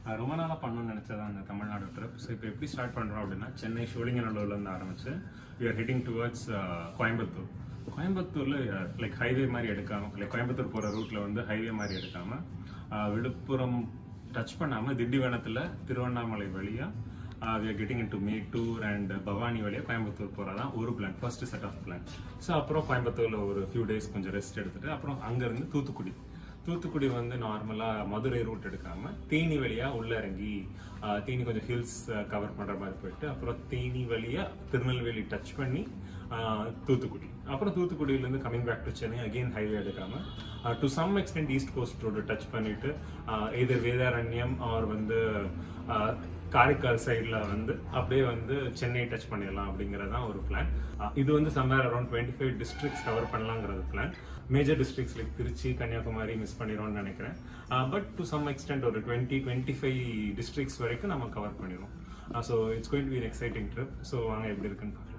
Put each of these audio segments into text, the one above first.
ரொம்ப நாளாக பண்ணணும்னு நினச்சதான் அந்த தமிழ்நாடு ட்ரிப். ஸோ இப்போ எப்படி ஸ்டார்ட் பண்ணுறோம் அப்படின்னா, சென்னை சோழிங்கநல்லூர்லேருந்து ஆரம்பிச்சு we are heading towards Coimbatore. கோயம்புத்தூரில் லைக் ஹைவே மாதிரி எடுக்காமல், லைக் கோயம்புத்தூர் போகிற ரூட்டில் வந்து ஹைவே மாதிரி எடுக்காமல் விழுப்புரம் டச் பண்ணாமல் திண்டிவனத்தில் திருவண்ணாமலை வழியாக we are getting into Mettur and Bhavani வழியாக கோயம்புத்தூர் போகிறதான் ஒரு plan, first set of plan. So அப்புறம் கோயம்புத்தூரில் ஒரு ஃபியூ டேஸ் கொஞ்சம் ரெஸ்ட் எடுத்துகிட்டு அப்புறம் அங்கேருந்து தூத்துக்குடி வந்து நார்மலாக மதுரை ரூட் எடுக்காமல் தேனி வழியாக உள்ளே இறங்கி தேனி கொஞ்சம் ஹில்ஸ் கவர் பண்ணுற மாதிரி போயிட்டு அப்புறம் தேனி வழியாக திருநெல்வேலி டச் பண்ணி தூத்துக்குடி, அப்புறம் தூத்துக்குடியிலேருந்து coming back to Chennai again highway எடுக்காமல் to some extent east coast road touch பண்ணிவிட்டு எதிர் வேதாரண்யம் ஆர் வந்து காரைக்கால் சைடில் வந்து அப்படியே வந்து சென்னை டச் பண்ணிடலாம் அப்படிங்கிறதான் ஒரு பிளான். இது வந்து சம்வேர் அரௌண்ட் 25 டிஸ்ட்ரிக்ட்ஸ் கவர் பண்ணலாங்கிறது plan. Major districts like Trichy, Kanyakumari miss பண்ணிடும்னு நினைக்கிறேன். பட் டு சம் எக்ஸ்டென்ட் ஒரு 20-25 டிஸ்ட்ரிக்ட்ஸ் வரைக்கும் நம்ம கவர் பண்ணிடுவோம். So it's going to be an exciting trip. So வாங்க எப்படி இருக்குன்னு பார்க்கலாம்.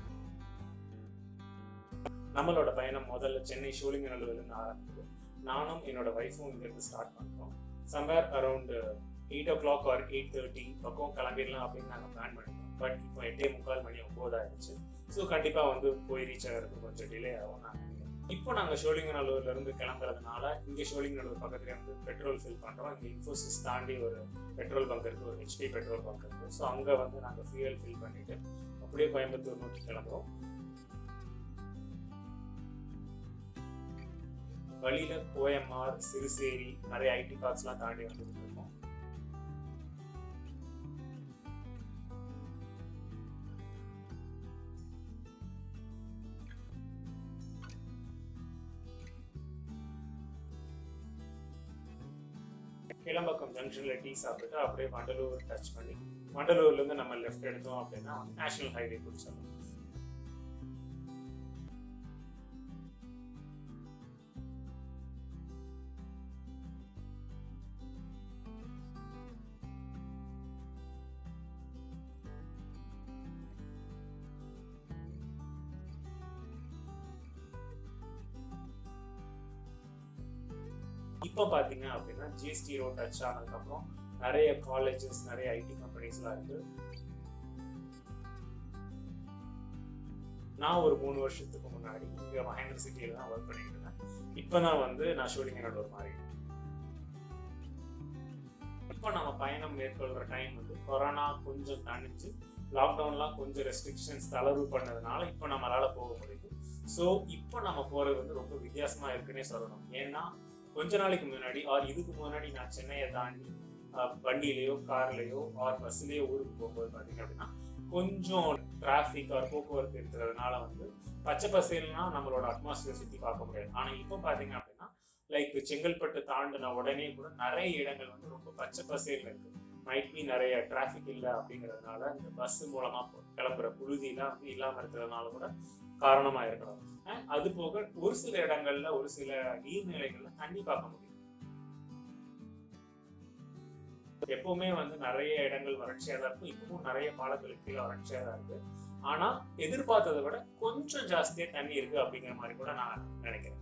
நம்மளோட பயணம் முதல்ல சென்னை சோழிங்கநல்லூர்லேருந்து ஆரம்பிக்குது. நானும் என்னோட ஒய்ஃபும் இங்கிருந்து ஸ்டார்ட் பண்ணுறோம். சம்வேர் அரௌண்ட் 8 o'clock or 8:30 பக்கம் கிளம்பிடலாம் அப்படின்னு நாங்கள் பிளான் பண்ணிட்டோம். பட் இப்போ 8:45 மணி 9 ஆயிடுச்சு. ஸோ கண்டிப்பாக வந்து போய் ரீச் ஆகிறதுக்கு கொஞ்சம் டிலே ஆகும் நான் நினைக்கிறேன். இப்போ நாங்கள் சோழிங்கநல்லூர்லேருந்து கிளம்புறதுனால இங்கே சோழிங்கநல்லூர் பக்கத்துல வந்து பெட்ரோல் ஃபில் பண்ணுறோம். இங்கே இன்ஃபோசிஸ் தாண்டி ஒரு பெட்ரோல் பங்க் இருக்குது, ஒரு HP பெட்ரோல் பங்க் இருக்குது. ஸோ அங்கே வந்து நாங்கள் ஃபியூயல் ஃபில் பண்ணிவிட்டு அப்படியே கோயம்புத்தூர் நோக்கி கிளம்புறோம். வழியில OMR, சிறுசேரி, நிறைய IT பார்க்ஸ்லாம் தாண்டி வந்துட்டு இருக்கோம். கிளம்பக்கம் ஜங்ஷன்ல டீ சாப்பிட்டு அப்படியே வண்டலூர் டச் பண்ணி வண்டலூர்ல இருந்து நம்ம லெஃப்ட் எடுத்தோம் அப்படின்னா நேஷனல் ஹைவே பிடிச்சிடலாம். இப்போ பார்த்தீங்க அப்படின்னா GST ரோட் டச் ஆனதுக்கப்புறம் நிறைய காலேஜஸ், நிறைய IT கம்பெனிஸ்லாம் இருக்கு. நான் ஒரு 3 வருஷத்துக்கு முன்னாடி இங்கே மகேந்திர சிட்டியில தான் ஒர்க் பண்ணிட்டு இருந்தேன். இப்போதான் வந்து நான் சோழிங்கநல்லூர் மாறி. இப்போ நம்ம பயணம் மேற்கொள்கிற டைம் வந்து கொரோனா கொஞ்சம் தணிஞ்சு லாக்டவுன்லாம் கொஞ்சம் ரெஸ்ட்ரிக்ஷன்ஸ் தளர்வு பண்ணதுனால இப்போ நம்மளால போக முடியுது. ஸோ இப்போ நம்ம போறது வந்து ரொம்ப வித்தியாசமா இருக்குன்னே சொல்லணும். ஏன்னா கொஞ்ச நாளைக்கு முன்னாடி ஆர் இதுக்கு முன்னாடி நான் சென்னையை தாண்டி வண்டியிலையோ கார்லையோ ஆர் பஸ்லேயோ ஊருக்கு போகும்போது பார்த்தீங்க அப்படின்னா கொஞ்சம் டிராஃபிக் ஆர் போக்குவரத்து இருக்கிறதுனால வந்து பச்சை பசேல்னா நம்மளோட அட்மாஸ்பியர் சுற்றி பார்க்க முடியாது. ஆனால் இப்போ பார்த்தீங்க அப்படின்னா லைக் செங்கல்பட்டு தாண்டின உடனே கூட நிறைய இடங்கள் வந்து ரொம்ப பச்சை பசேல் இருக்கு. மைட் பி நிறைய டிராஃபிக் இல்லை அப்படிங்கிறதுனால இந்த பஸ் மூலமா கிளம்புற புழுதியெல்லாம் வந்து இல்லாமல் இருக்கிறதுனால கூட காரணமா இருக்கலாம். அது போக ஒரு சில இடங்கள்ல ஒரு சில நீர்நிலைகள்ல தண்ணி பார்க்க முடியும். எப்பவுமே வந்து நிறைய இடங்கள் வறட்சியா தான் இருக்கும். இப்பவும் நிறைய பாலங்களுக்கு கீழே வறட்சியா தான் இருக்கு. ஆனா எதிர்பார்த்ததை விட கொஞ்சம் ஜாஸ்தியா தண்ணி இருக்கு அப்படிங்கிற மாதிரி கூட நான் நினைக்கிறேன்.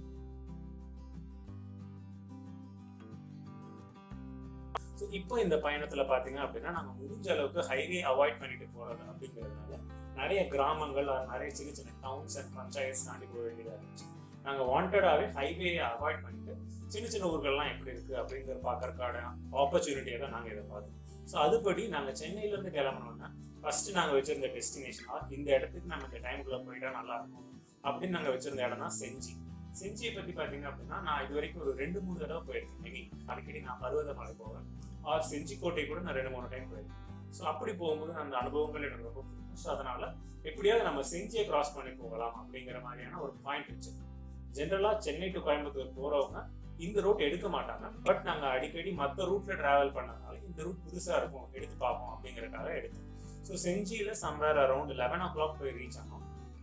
இப்போ இந்த பயணத்துல பாத்தீங்க அப்படின்னா நாங்க முடிஞ்ச அளவுக்கு ஹைவே அவாய்ட் பண்ணிட்டு போறது அப்படிங்கிறதுனால நிறைய கிராமங்கள் நிறைய சின்ன சின்ன டவுன்ஸ் அண்ட் பஞ்சாயத்து தாண்டி போக வேண்டியதா இருந்துச்சு. நாங்க வாண்டடாவே ஹைவே அவாய்ட் பண்ணிட்டு சின்ன சின்ன ஊர்கள்லாம் எப்படி இருக்கு அப்படிங்கிற பாக்குறதுக்கான ஆப்பர்ச்சுனிட்டியை தான் நாங்க எதிர்பார்த்தோம். ஸோ அதுபடி நாங்க சென்னையில இருந்து கிளம்பணும்னா ஃபர்ஸ்ட் நாங்க வச்சிருந்த டெஸ்டினேஷனா இந்த இடத்துக்கு நம்ம இந்த டைமுக்குள்ள போயிட்டா நல்லா இருக்கும் அப்படின்னு நாங்க வச்சிருந்த இடம் தான் செஞ்சி. செஞ்சியை பத்தி பாத்தீங்க அப்படின்னா நான் இது வரைக்கும் ஒரு 2-3 தடவை போயிருக்கேன். மேபி அடிக்கடி நான் பருவதமலை போவேன் ஆர் செஞ்சி கோட்டை கூட நான் 2-3 டைம் போயிருக்கேன். ஸோ அப்படி போகும்போது அந்த அனுபவங்கள் எனக்கு ரொம்ப பிடிக்கும். ஸோ அதனால எப்படியாவது நம்ம செஞ்சியை கிராஸ் பண்ணி போகலாம் அப்படிங்கிற மாதிரியான ஒரு பாயிண்ட் வச்சு ஜென்ரலா சென்னை டு கோயம்புத்தூர் போறவங்க இந்த ரூட் எடுக்க மாட்டாங்க. பட் நாங்க அடிக்கடி மற்ற ரூட்ல டிராவல் பண்ணதுனால இந்த ரூட் புதுசா இருக்கும், எடுத்து பார்ப்போம் அப்படிங்கறதுக்காக எடுத்தோம். ஸோ செஞ்சியில சம்வேர் அரௌண்ட் 11 o'clock போய் ரீச் ஆனோம்.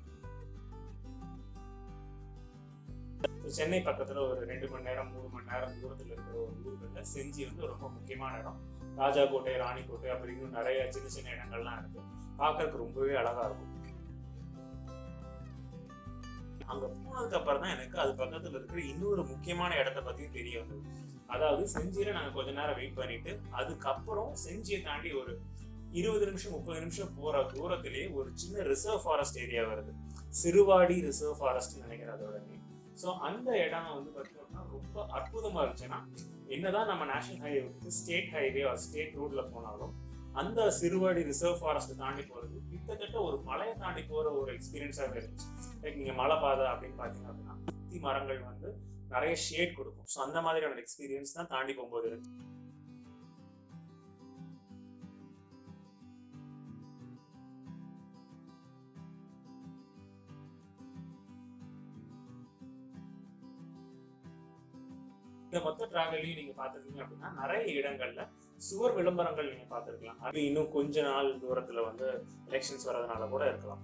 சென்னை பக்கத்துல ஒரு 2 மணி நேரம் 3 மணி நேரம் தூரத்துல இருக்கிற ஒரு ஊர்கள்ல செஞ்சி வந்து ரொம்ப முக்கியமான இடம். ராஜா கோட்டை, ராணிக்கோட்டை அப்படின்னு நிறைய சின்ன சின்ன இடங்கள்லாம் இருக்கு. பார்க்கறதுக்கு ரொம்பவே அழகா இருக்கும். அங்க போனதுக்கு அப்புறம் தான் எனக்கு அது பக்கத்துல இருக்கிற இன்னொரு முக்கியமான இடத்தை பத்தியும் தெரிய வந்தது. அதாவது செஞ்சியில நாங்க கொஞ்ச நேரம் வெயிட் பண்ணிட்டு அதுக்கப்புறம் செஞ்சியை தாண்டி ஒரு 20 நிமிஷம் 30 நிமிஷம் போற தூரத்திலேயே ஒரு சின்ன ரிசர்வ் ஃபாரஸ்ட் ஏரியா வருது. சிறுவாடி ரிசர்வ் ஃபாரஸ்ட் நினைக்கிறேன் அதோட நேம். ஸோ அந்த இடம் வந்து பார்த்தீங்கன்னா ரொம்ப அற்புதமா இருந்துச்சுன்னா, என்னதான் நம்ம நேஷனல் ஹைவேக்கு ஸ்டேட் ஹைவே ஒரு ஸ்டேட் ரோட்ல போனாலும் அந்த சிறுவாடி ரிசர்வ் ஃபாரஸ்ட் தாண்டி போறது கிட்டத்தட்ட ஒரு மலையை தாண்டி போற ஒரு எக்ஸ்பீரியன்ஸாக இருந்துச்சு. லைக் நீங்க மலை பாதை அப்படின்னு பாத்தீங்க அப்படின்னா சுத்தி மரங்கள் வந்து நிறைய ஷேட் கொடுக்கும். ஸோ அந்த மாதிரியான எக்ஸ்பீரியன்ஸ் தான் தாண்டி போகும்போது இருக்கு. இந்த மொத்த டிராவலையும் நீங்க பாத்துருக்கீங்க அப்படின்னா நிறைய இடங்கள்ல சுவர் விளம்பரங்கள் நீங்க பாத்துருக்கலாம். அது இன்னும் கொஞ்ச நாள் தூரத்துல வந்து எலெக்ஷன்ஸ் வர்றதுனால கூட இருக்கலாம்.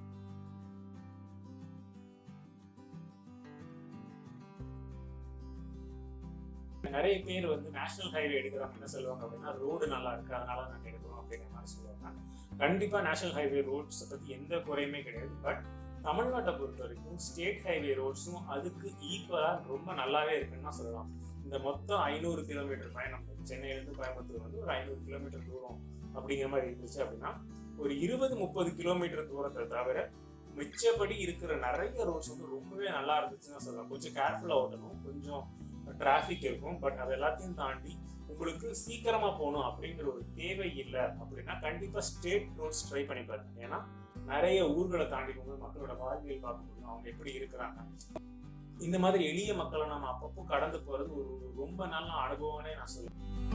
நிறைய பேர் வந்து நேஷனல் ஹைவே எடுக்கிறவங்க என்ன சொல்லுவாங்க அப்படின்னா, ரோடு நல்லா இருக்கு அதனால நாங்க எடுக்கிறோம் அப்படிங்கிற மாதிரி சொல்லுவாங்க. கண்டிப்பா நேஷனல் ஹைவே ரோட்ஸ் பத்தி எந்த குறையுமே கிடையாது. பட் தமிழ்நாட்டை பொறுத்த வரைக்கும் ஸ்டேட் ஹைவே ரோட்ஸும் அதுக்கு ஈக்குவலா ரொம்ப நல்லாவே இருக்குன்னு தான் சொல்லலாம். இந்த மொத்தம் 500 கிலோமீட்டர் பயணம், சென்னையிலிருந்து கோயம்புத்தூர் வந்து ஒரு 500 கிலோமீட்டர் தூரம் அப்படிங்கிற மாதிரி இருந்துச்சு அப்படின்னா, ஒரு 20-30 கிலோமீட்டர் தூரத்தை தவிர மிச்சப்படி இருக்கிற நிறைய ரோட்ஸ் வந்து ரொம்பவே நல்லா இருந்துச்சுன்னு சொல்லலாம். கொஞ்சம் கேர்ஃபுல்லா ஓட்டணும், கொஞ்சம் டிராஃபிக் இருக்கும். பட் அது எல்லாத்தையும் தாண்டி உங்களுக்கு சீக்கிரமா போகணும் அப்படிங்கிற ஒரு தேவை இல்லை அப்படின்னா கண்டிப்பா ஸ்டேட் ரோட்ஸ் ட்ரை பண்ணி பாருங்க. ஏன்னா நிறைய ஊர்களை தாண்டி போகும்போது மக்களோட வாழ்வியல் பார்க்க முடியும், அவங்க எப்படி இருக்கிறாங்க. இந்த மாதிரி எளிய மக்களை நம்ம அப்பப்போ கடந்து போறது ஒரு ரொம்ப நல்ல அனுபவம்னே நான் சொல்லுவேன்.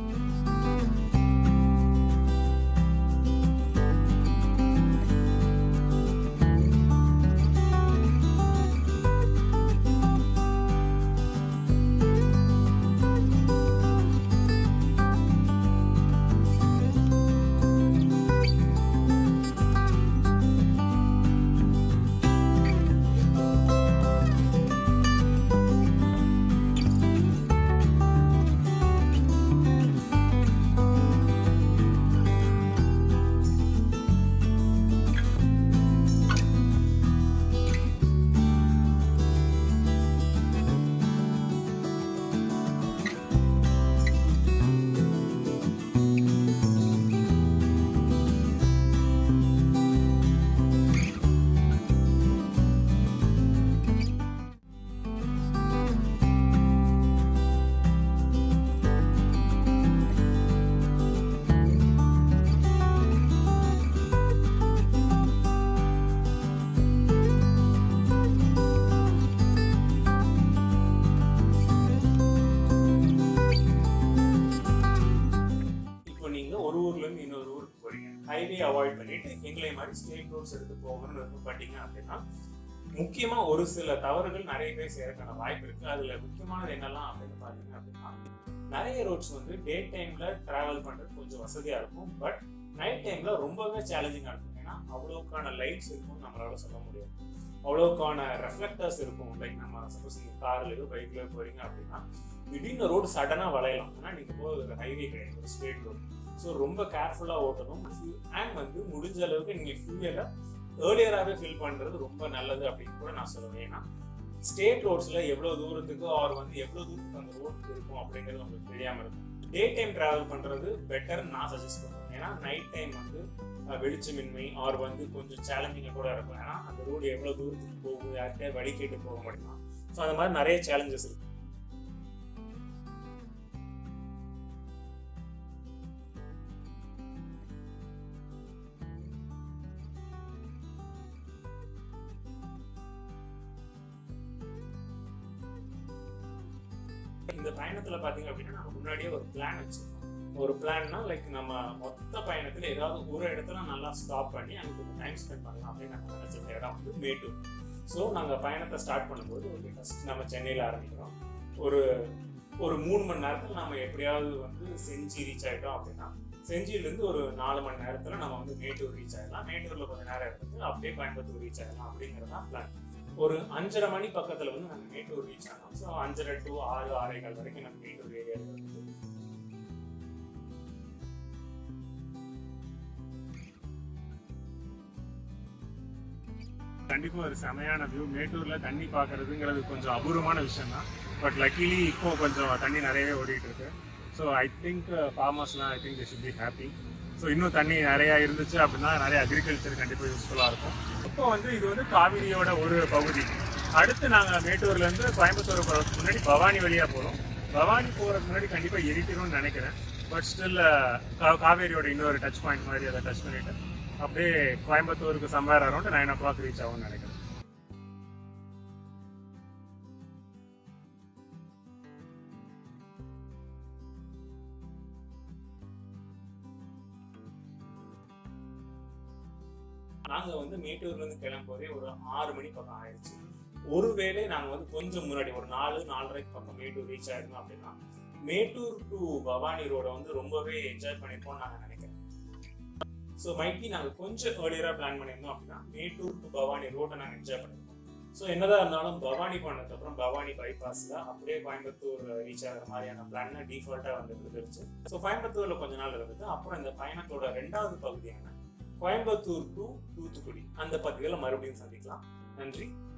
ஹைவே அவாய்ட் பண்ணிட்டு எங்களை மாதிரி ஸ்டேட் ரோட்ஸ் எடுத்து போகணும்னு விருப்பப்பட்டீங்க அப்படின்னா முக்கியமா ஒரு சில தவறுகள் நிறைய பேர் செய்யறதுக்கான வாய்ப்பு இருக்கு. அதுல முக்கியமானது என்னெல்லாம் அப்படின்னு பாத்தீங்க அப்படின்னா, நிறைய ரோட்ஸ் வந்து டே டைம்ல டிராவல் பண்றது கொஞ்சம் வசதியா இருக்கும். பட் நைட் டைம்ல ரொம்பவே சேலஞ்சிங்கா இருக்கும். ஏன்னா அவ்வளவுக்கான லைட்ஸ் இருக்கும் நம்மளால சொல்ல முடியாது, அவ்வளவுக்கான ரெஃப்ளெக்டர்ஸ் இருக்கும். லைக் நம்ம சப்போஸ் நீங்க கார்லயோ பைக்லயோ போறீங்க அப்படின்னா திடீர்னு ரோடு சடனா வளையலாம். ஏன்னா நீங்க போகிறது ஹைவே கிடையாது, ஒரு ஸ்ட்ரெயிட் ரோடு. ஸோ ரொம்ப கேர்ஃபுல்லாக ஓட்டணும். அண்ட் வந்து முடிஞ்ச அளவுக்கு நீங்கள் ஃபியூயலை ஏர்லியராகவே ஃபில் பண்ணுறது ரொம்ப நல்லது அப்படின்னு கூட நான் சொல்லுவேன். ஏன்னா ஸ்டேட் ரோட்ஸில் எவ்வளோ தூரத்துக்கு ஆர் வந்து எவ்வளோ தூரத்துக்கு அந்த ரோடு இருக்கும் அப்படிங்கிறது உங்களுக்கு தெரியாமல் இருக்கும். டே டைம் ட்ராவல் பண்ணுறது பெட்டர்னு நான் சஜஸ்ட் பண்ணுவேன். ஏன்னா நைட் டைம் வந்து வெளிச்சமின்மை ஆர் வந்து கொஞ்சம் சேலஞ்சிங்காக கூட இருக்கும். ஏன்னா அந்த ரோடு எவ்வளோ தூரத்துக்கு போகும், யார்கிட்ட வழி கேட்டு போக முடியுமா. ஸோ அந்த மாதிரி நிறைய சேலஞ்சஸ் இருக்கு. இந்த பயணத்துல பாத்தீங்க அப்படின்னா நம்ம முன்னாடியே ஒரு பிளான் வச்சிருக்கோம். ஒரு பிளான்னா லைக் நம்ம மொத்த பயணத்துல ஏதாவது ஒரு இடத்துல நல்லா ஸ்டாப் பண்ணி அங்கே கொஞ்சம் டைம் ஸ்பெண்ட் பண்ணலாம் அப்படின்னு நம்ம நினைச்சிருந்த இடம் வந்து மேட்டூர். ஸோ நாங்கள் பயணத்தை ஸ்டார்ட் பண்ணும்போது ஓகே ஃபர்ஸ்ட் நம்ம சென்னையில் ஆரம்பிக்கிறோம். ஒரு 3 மணி நேரத்தில் நம்ம எப்படியாவது வந்து செஞ்சி ரீச் ஆகிட்டோம் அப்படின்னா செஞ்சியிலேருந்து ஒரு 4 மணி நேரத்தில் நம்ம வந்து மேட்டூர் ரீச் ஆகிடலாம். மேட்டூரில் கொஞ்சம் நேரம் எடுத்துட்டு அப்படியே கோயம்புத்தூர் ரீச் ஆகிடலாம் அப்படிங்கிறதான் பிளான். ஒரு 5:30 மணி பக்கத்தில் வந்து நம்ம மேட்டூர் ரீச் ஆனோம். ஸோ 5:30 to 6, 6:15 வரைக்கும் நம்ம மேட்டூர் ஏரியாவில் இருக்குது. கண்டிப்பாக ஒரு செமையான வியூ. மேட்டூரில் தண்ணி பார்க்கறதுங்கிறது கொஞ்சம் அபூர்வமான விஷயம் தான். பட் லக்கிலி இப்போ கொஞ்சம் தண்ணி நிறையவே ஓடிட்டு இருக்கு. ஸோ ஐ திங்க் ஃபார்மர்ஸ்லாம் I think they should be happy. So இன்னும் தண்ணி நிறையா இருந்துச்சு அப்படின்னா நிறைய அக்ரிகல்ச்சர் கண்டிப்பாக யூஸ்ஃபுல்லாக இருக்கும். இப்போ வந்து இது வந்து காவிரியோட ஒரு பகுதி. அடுத்து நாங்கள் மேட்டூர்லேருந்து கோயம்புத்தூர் போகிறதுக்கு முன்னாடி பவானி வழியாக போகிறோம். பவானி போகிறதுக்கு முன்னாடி கண்டிப்பாக எரிக்கணும்னு நினைக்கிறேன். பட் ஸ்டில் காவேரியோட இன்னொரு டச் பாயிண்ட் மாதிரி அதை டச் பண்ணிட்டு அப்படியே கோயம்புத்தூருக்கு சம்வேர் அரௌண்ட் 9 o'clock ரீச் ஆகும்னு நினைக்கிறேன். நாங்க வந்து மேட்டூர்ல இருந்து கிளம்போதே ஒரு 6 மணி பக்கம் ஆயிடுச்சு. ஒருவேளை நாங்க வந்து கொஞ்சம் முன்னாடி ஒரு 4-4:30 பக்கம் மேட்டூர் ரீச் ஆயிருந்தோம் அப்படின்னா மேட்டூர் டு பவானி ரோட வந்து ரொம்பவே என்ஜாய் பண்ணிருப்போம் நாங்க நினைக்கிறேன். ஸோ மைட்டி நாங்க கொஞ்சம் ஏர்லியரா பிளான் பண்ணியிருந்தோம் அப்படின்னா மேட்டூர் டு பவானி ரோட்டை நாங்க என்ஜாய் பண்ணிருப்போம். ஸோ என்னதான் இருந்தாலும் பவானி போனதுக்கு அப்புறம் பவானி பைபாஸ்ல அப்படியே கோயம்புத்தூர் ரீச் ஆகிற மாதிரியான பிளான் டிஃபால்ட்டா வந்து இருந்துச்சு. ஸோ கோயம்புத்தூர்ல கொஞ்ச நாள் இருந்தது. அப்புறம் இந்த பயணத்தோட 2வது பகுதியான கோயம்புத்தூர் டு தூத்துக்குடி அந்த பகுதிகளை மறுபடியும் சந்திக்கலாம். நன்றி.